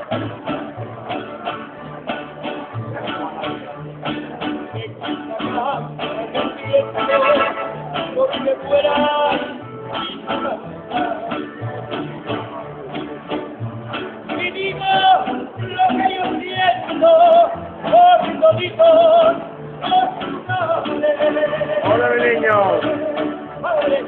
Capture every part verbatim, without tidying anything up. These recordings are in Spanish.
Porque fuera mi vida, lo que yo siento por toditos los sabores. Hola, mi niño. Padre,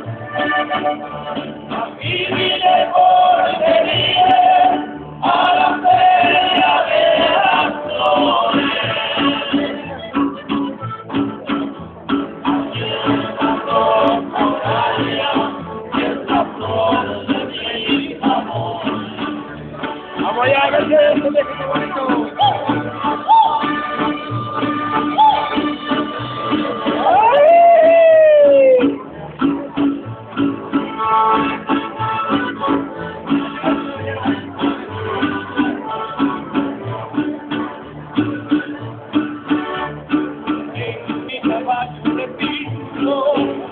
aquí vine por venir a la feria de las flores. Vamos allá, a ver qué es este bonito. En mi caballo repito,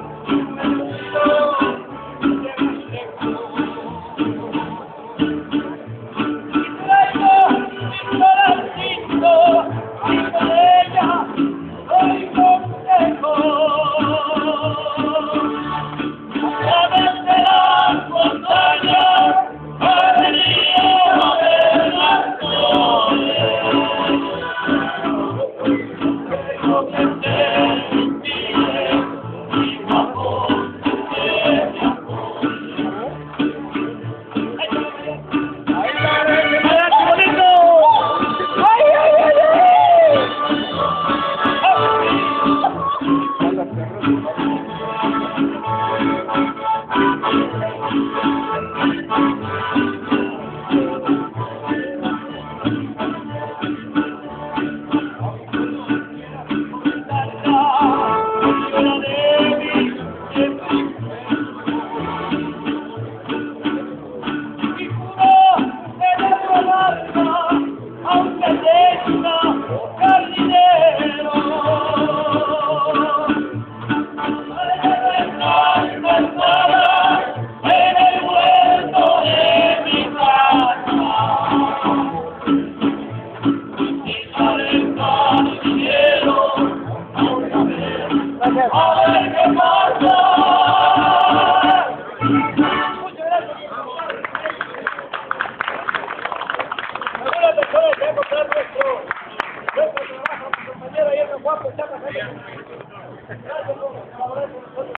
a ver qué pasa. Muchas gracias. Algunas personas que hemos dado nuestro, nuestro trabajo, mi compañero ahí, el Juan Pochaca. Gracias por colaborar con nosotros.